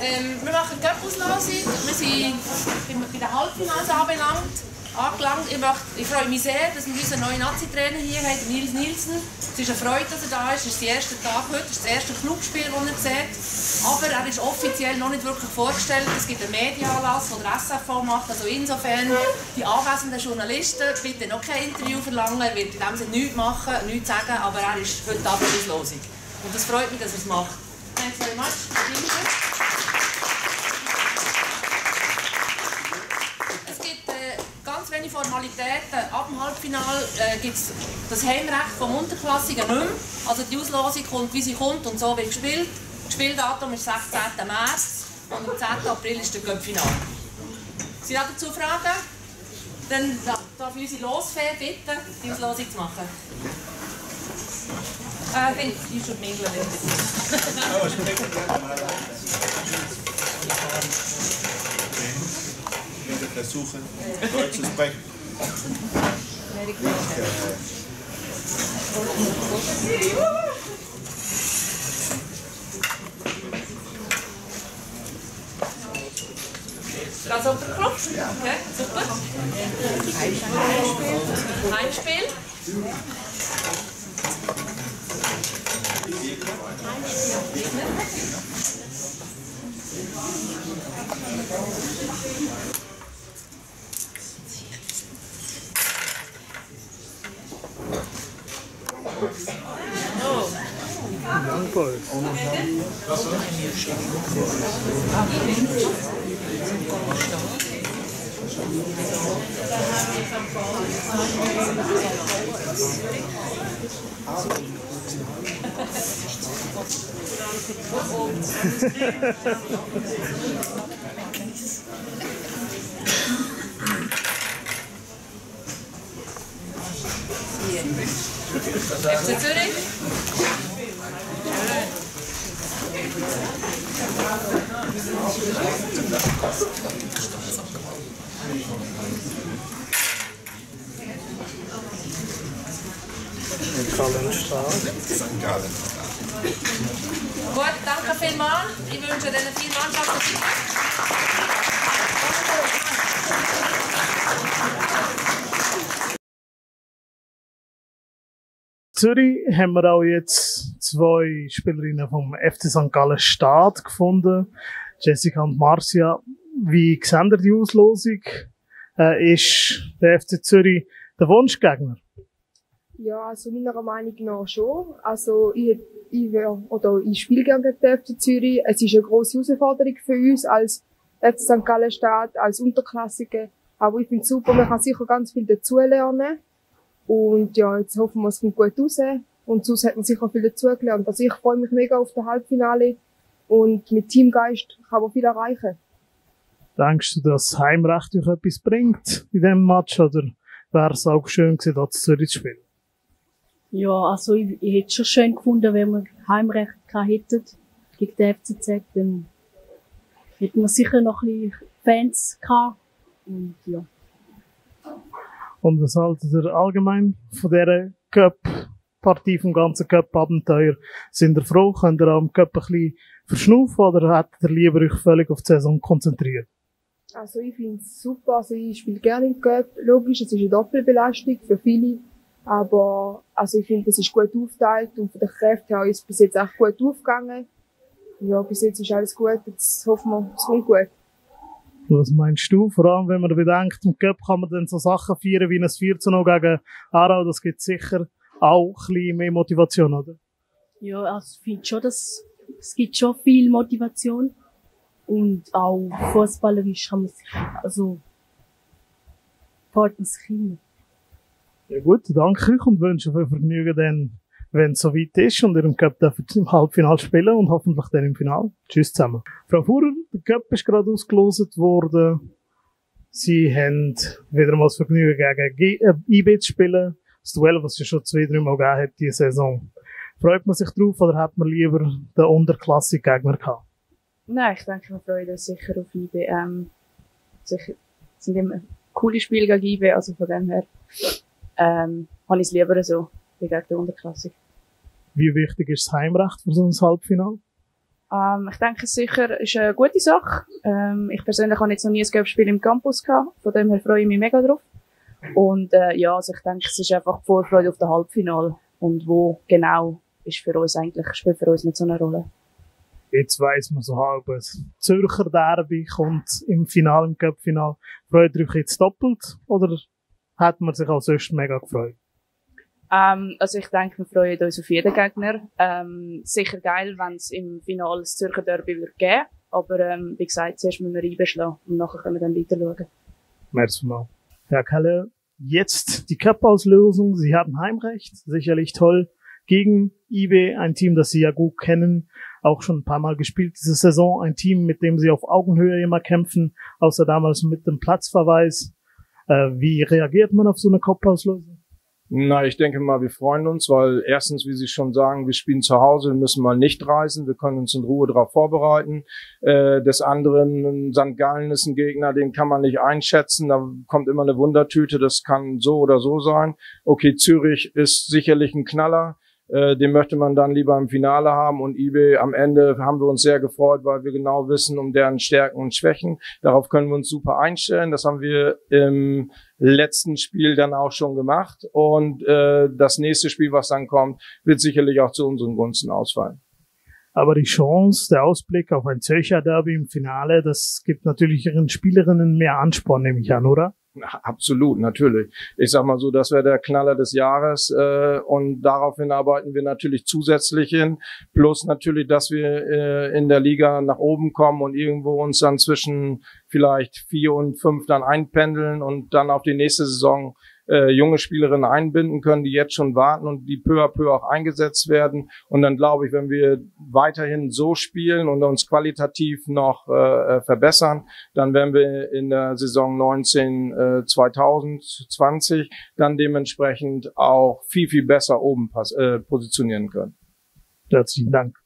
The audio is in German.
Wir machen Cup-Auslosung. Wir sind bei den Halbfinals angelangt. Ich freue mich sehr, dass wir unseren neuen Nazi-Trainer hier haben, Nils Nielsen. Es ist eine Freude, dass er da ist. Es ist der erste Tag heute, es ist das erste Clubspiel, das er sieht. Aber er ist offiziell noch nicht wirklich vorgestellt. Es gibt einen Medienanlass, den der SFV macht. Also insofern, die anwesenden Journalisten bitte noch kein Interview verlangen. Er wird in dem Sinne nichts machen, nichts sagen, aber er ist heute Abend in Auslosung. Und es freut mich, dass er es macht. Thanks very much. Es gibt ganz wenige Formalitäten. Ab dem Halbfinale gibt es das Heimrecht vom Unterklassigen nicht mehr. Also die Auslosung kommt, wie sie kommt und so wird gespielt. Das Spieldatum ist 16. März und am 10. April ist der Cup-Finale. Sie haben dazu Fragen? Dann darf ich unsere Losfee bitten, die Auslosung zu machen. I think you should mingle it. Wir versuchen, Deutsch zu sprechen. Ganz auf den Knopf? Ja. Okay, super. Heimspiel. FC Zürich. St. Gallen. Gut, danke vielmals. Ich wünsche diesen vier Mannschaften viel Zürich haben wir auch jetzt zwei Spielerinnen vom FC St. Gallen Stade gefunden. Jessica und Marcia. Wie sehen ihr die Auslosung? Ist der FC Zürich der Wunschgegner? Ja, also meiner Meinung nach schon. Also ich spiele gerne gegen den FC Zürich. Es ist eine grosse Herausforderung für uns als FC St. Gallen Stade, als Unterklassige. Aber ich finde es super, man kann sicher ganz viel dazulernen. Und ja, jetzt hoffen wir, es kommt gut raus. Und sonst hat man sicher viel dazugelernt. Also ich freue mich mega auf das Halbfinale. Und mit Teamgeist kann man viel erreichen. Denkst du, dass das Heimrecht euch etwas bringt in diesem Match? Oder wäre es auch schön gewesen, da zu Zürich zu spielen? Ja, also ich hätte es schon schön gefunden, wenn wir Heimrecht hätten gegen den FCZ. Dann hätten wir sicher noch ein bisschen Fans gehabt. Und ja. Und was haltet ihr allgemein von dieser Cup-Partie, vom ganzen Cup-Abenteuer? Sind ihr froh? Könnt ihr am Cup ein bisschen verschnaufen oder hättet ihr lieber euch völlig auf die Saison konzentriert? Also ich finde es super. Also ich spiele gerne im Cup. Logisch, es ist eine Doppelbelastung für viele. Aber also ich finde, es ist gut aufgeteilt und von den Kräften her ist es bis jetzt echt gut aufgegangen. Ja, bis jetzt ist alles gut. Jetzt hoffen wir, es kommt gut. Was meinst du? Vor allem, wenn man bedenkt, im Cup kann man dann so Sachen feiern wie ein 4:0 gegen Aarau. Das gibt sicher auch ein bisschen mehr Motivation, oder? Ja, also ich finde schon, dass es gibt schon viel Motivation. Und auch fußballerisch kann man sich, also, fährt man sich hin. Ja gut, danke euch und wünsche viel Vergnügen dann, wenn es soweit ist und ihr im Cup dürft im Halbfinale spielen und hoffentlich dann im Finale. Tschüss zusammen. Frau Fuhrer, der Cup ist gerade ausgelost worden. Sie haben wieder mal das Vergnügen gegen IB zu spielen. Das Duell, was es ja schon 2-3 Mal gegeben hat diese Saison. Freut man sich drauf oder hat man lieber den Unterklassik-Gegner gehabt? Nein, ich denke, wir freuen uns sicher auf IB. Sicher, es sind immer coole Spiele gegen IB, also von dem her habe ich es lieber so, wie gegen die Unterklassik. Wie wichtig ist das Heimrecht für so ein Halbfinale? Ich denke sicher, ist eine gute Sache. Ich persönlich habe jetzt noch nie ein Cup-Spiel im Campus gehabt. Von dem her freue ich mich mega drauf. Und ja, also ich denke, es ist einfach die Vorfreude auf das Halbfinale. Und wo genau ist für uns eigentlich, spielt für uns nicht so eine Rolle. Jetzt weiss man so halb, das Zürcher Derby kommt im Finale, im Cup-Final. Freut ihr euch jetzt doppelt? Oder hat man sich als erstes mega gefreut? Also ich denke, wir freuen uns auf jeden Gegner. Sicher geil, wenn es im Finale das Zürcher Derby wird geben. Aber wie gesagt, zuerst müssen wir einbeschlagen und nachher können wir dann weiter schauen. Merci mal. Herr Kalle, jetzt die Cup-Auslosung. Sie haben Heimrecht, sicherlich toll. Gegen IB, ein Team, das Sie ja gut kennen, auch schon ein paar Mal gespielt diese Saison. Ein Team, mit dem Sie auf Augenhöhe immer kämpfen, außer damals mit dem Platzverweis. Wie reagiert man auf so eine Cup-Auslosung? Na, ich denke mal, wir freuen uns, weil erstens, wie Sie schon sagen, wir spielen zu Hause, wir müssen mal nicht reisen, wir können uns in Ruhe darauf vorbereiten. Des anderen, St. Gallen ist ein Gegner, den kann man nicht einschätzen, da kommt immer eine Wundertüte, das kann so oder so sein. Okay, Zürich ist sicherlich ein Knaller. Den möchte man dann lieber im Finale haben, und IB am Ende haben wir uns sehr gefreut, weil wir genau wissen um deren Stärken und Schwächen. Darauf können wir uns super einstellen. Das haben wir im letzten Spiel dann auch schon gemacht, und das nächste Spiel, was dann kommt, wird sicherlich auch zu unseren Gunsten ausfallen. Aber die Chance, der Ausblick auf ein Zürcher Derby im Finale, das gibt natürlich Ihren Spielerinnen mehr Ansporn, nehme ich an, oder? Absolut, natürlich. Ich sag mal so, das wäre der Knaller des Jahres, und daraufhin arbeiten wir natürlich zusätzlich hin. Plus natürlich, dass wir in der Liga nach oben kommen und irgendwo uns dann zwischen vielleicht 4 und 5 dann einpendeln und dann auf die nächste Saison junge Spielerinnen einbinden können, die jetzt schon warten und die peu à peu auch eingesetzt werden. Und dann glaube ich, wenn wir weiterhin so spielen und uns qualitativ noch verbessern, dann werden wir in der Saison 2020 dann dementsprechend auch viel, viel besser oben positionieren können. Herzlichen Dank.